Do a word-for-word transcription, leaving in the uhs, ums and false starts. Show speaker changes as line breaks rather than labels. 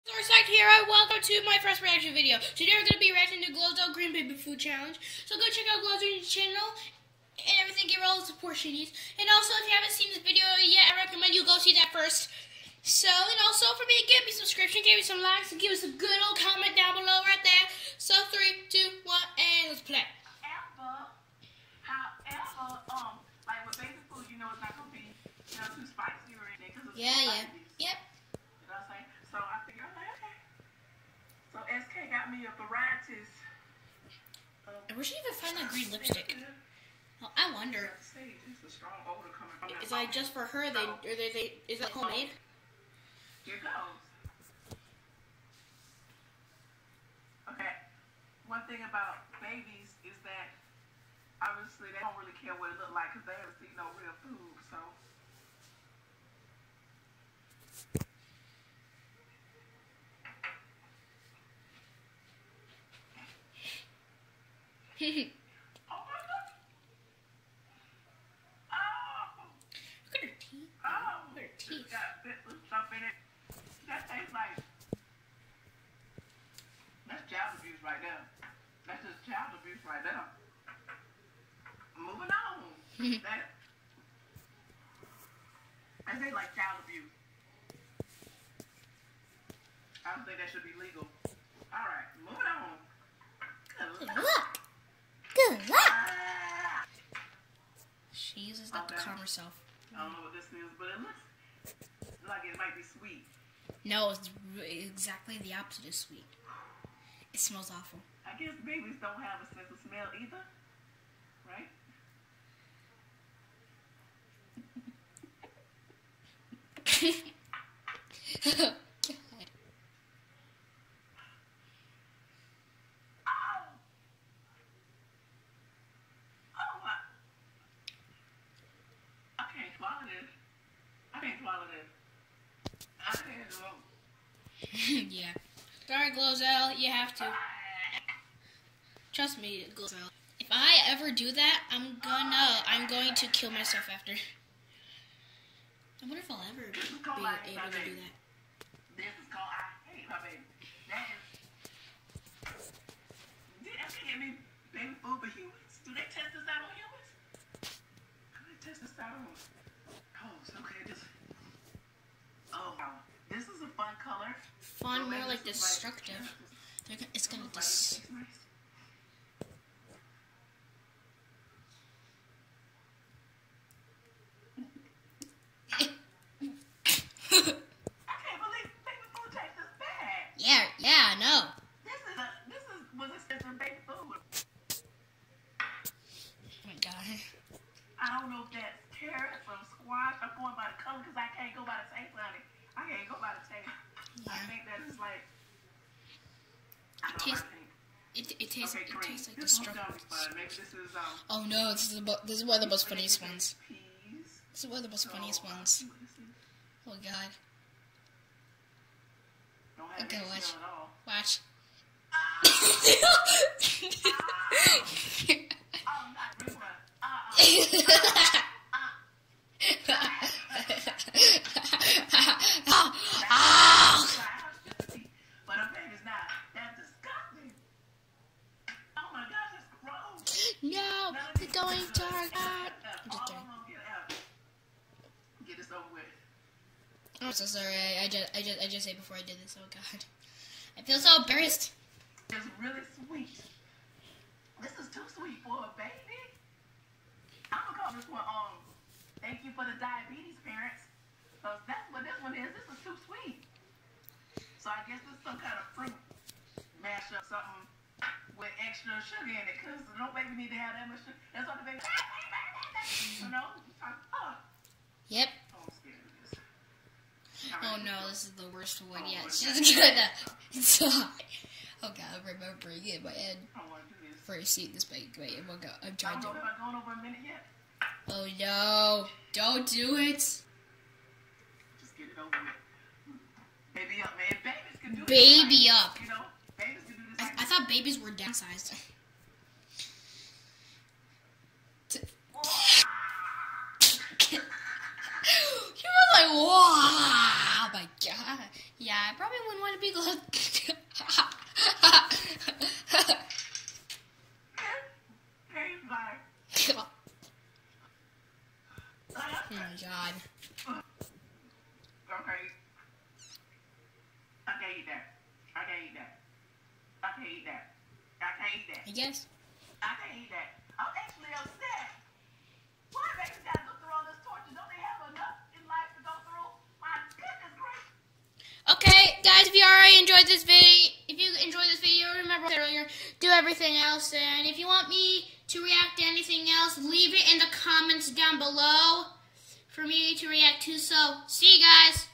Sourceside here, welcome to my first reaction video. Today we're going to be reacting to Glowzo Green Baby Food Challenge. So go check out Glowzo's channel and everything, give her all the support she needs. And also, if you haven't seen this video yet, I recommend you go see that first. So, and also for me, give me a subscription, give me some likes, and give us a good old comment down below right there. So, three, two, one, and let's play.
However, however, um, like with baby food, you know it's not going to be, you know, too spicy or anything. Cause it's
Yeah, yeah. Yep.
You know what I'm saying? So I figured, okay, okay. So S K got me a varieties. Of,
Where should you even find that green lipstick? Oh, I wonder.
See, it's a strong odor coming from
Is that just for her? They, or they, they, is that homemade?
Here goes. Okay. One thing about babies is that obviously they don't really care what it look like because they haven't seen no real food. So. Oh my God. Oh.
Look at her teeth.
Oh.
Look at her teeth.
It's got bit of stuff in it. That tastes like, that's child abuse right there. That's just child abuse right there. Moving on. that, that tastes like child abuse. I don't think that should be legal. All right, moving on. Good
Good
luck.
luck. Good luck.
Ah.
She uses that to
Okay.
calm herself.
I don't know what this is, but it looks like it might be sweet.
No, it's exactly the opposite of sweet. It smells awful.
I guess babies don't have a sense of smell either, right?
God.
Oh! Oh, I, I can't swallow this. I can't swallow this. I can't swallow.
Yeah. Sorry, Glowzo, you have to. Trust me, Glowzo. If I ever do that, I'm gonna, I'm going to kill myself after. I wonder if I'll ever be able to do that.
This is called I hate my baby. That is. Did I get me baby food for humans? Do they test this out on humans? Do they test this out on? Oh, it's okay. This. Oh, wow. This is a fun color.
Fun,
So
more
maybe
like
this is
destructive. They're gonna, it's gonna
Looks like it
dis.
tastes nice. I can't believe baby food tastes this bad.
Yeah, yeah, I know.
This is a. This is was expensive baby food.
Oh my God.
I don't know if that's carrots or squash. I'm going by the color because I can't go by the taste, honey. I can't go by the taste. I
Yeah.
think that is like. I don't
Tastes-
know. I think.
It, it tastes,
Okay,
it
great.
tastes like
This one's
destructive.
gonna be fun. Maybe this is um.
Oh no, this is about, this is one of the most funniest
maybe
ones.
Peas.
This is one of the most
So,
funniest
uh,
ones.
what is it?
Oh God.
Don't have
Okay,
any
watch.
smell at all.
Watch.
Oh, not this one. Uh-uh.
Ow!
But her baby's not. That's disgusting. Oh my gosh, that's gross.
No,
None of
we're
these
going
is
to
good.
our God. I'm
All
just
of
kidding.
them get out. Get this over with.
I'm so sorry. I, I just, I just, I just ate before I did this. Oh God, I feel so embarrassed.
It's really sweet. This is too sweet for a baby. I'm gonna call this one um. Thank you for the diabetes, parents. Cause that's what this one is. This is too sweet. So I guess this is some kind of fruit mash up something with extra sugar in it. Cause no baby need to have that much sugar. That's what the baby. You know? Oh,
Yep.
I'm scared of this.
Oh no, this is the worst one yet. She's gonna. Oh God, I'm remembering it in my head.
I don't want to do this.
First, see this bait. Wait, I'm gonna go. I'm
I
trying
don't
to.
know if I'm going over a minute yet.
Oh no! Don't do it.
Just get it over with. Baby up, man. Babies can do this.
Baby
like,
up.
You know, babies can do this.
I,
Like
I thought babies were downsized. You were like, wow! Oh my God. Yeah, Yeah, I probably wouldn't want to be close. Oh my god.
Okay. I can't eat that. I can't eat that. I can't eat that. I can't eat that.
I guess.
I can't eat that. I'm actually upset. Why babies gotta go through all this torture? Don't they have enough in life to go through? My goodness gracious.
Okay, guys, if you already enjoyed this video, if you enjoyed this video, remember what I said earlier, do everything else. And if you want me to react to anything else, leave it in the comments down below for me to react to. So, see you guys.